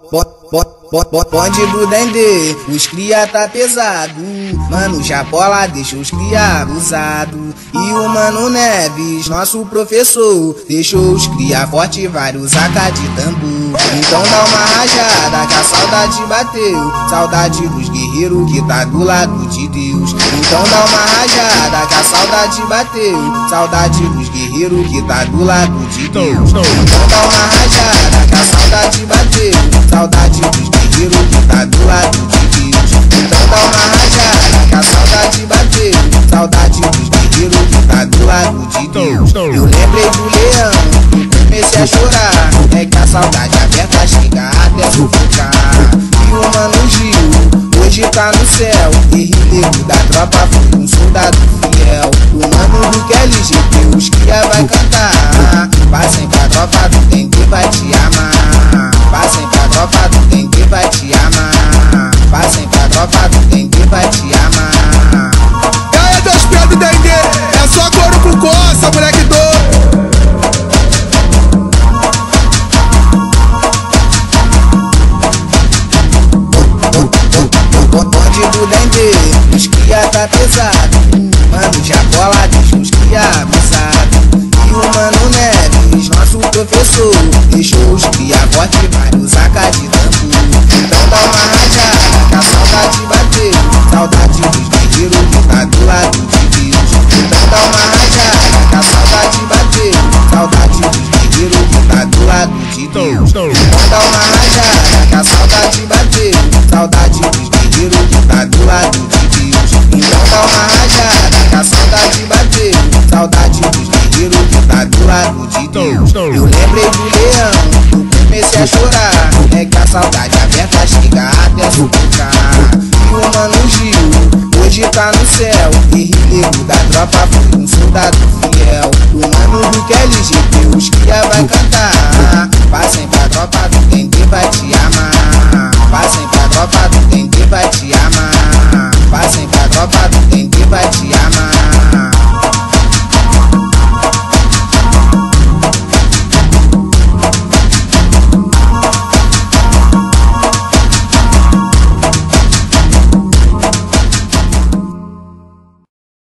Bonde do Dendê, os cria tá pesado. Mano Japola deixa os cria abusado. E o Mano Neves, nosso professor, deixou os cria forte vários AK de tambor. Então dá uma rajada que a saudade bateu. Saudade dos guerreiros que tá do lado de Deus. Então dá uma rajada que a saudade bateu. Saudade dos guerreiros que tá do lado de Deus. Então dá uma rajada que a saudade bateu. Saudade dos guerreiros que tá do lado de Deus. Então dá uma rajada que a saudade bateu. Saudade dos guerreiros que tá do lado de Deus. Eu lembrei do leão e comecei a chorar. É que a saudade aberta chega até sufocar. E o Mano Gil hoje tá no céu. Guerrilheiro da tropa foi um soldado fiel. O Mano do QLGT os cria vai cantar. Passem pra tropa do Dendê vai te amar. Passem pra tropa do Dendê vai te amar. Passem pra tropa do Dendê vai te amar. E aí, dois pés do Dendê, é só couro com coça, moleque doido. Bonde do Dendê, os cria tá pesado. Mano Japola deixa os cria abusado. E o Mano Neves, nosso professor, deixou os cria forte vários AK de tambor. Então dá uma rajada que a saudade bateu. Saudade dos guerreiros que tá do lado de Deus. Então dá uma rajada que a saudade bateu. Saudade dos guerreiros que tá do lado de Deus. Então dá uma rajada que a saudade bateu. Saudade dos guerreiros que tá do lado de Deus. Então dá uma rajada que a saudade bateu. Saudade dos guerreiros que tá do lado de Deus. Eu lembrei do leão, eu comecei a chorar. É que a saudade aberta chega até sufocar. E o Mano Gil hoje tá no céu. Guerrilheiro da tropa foi um soldado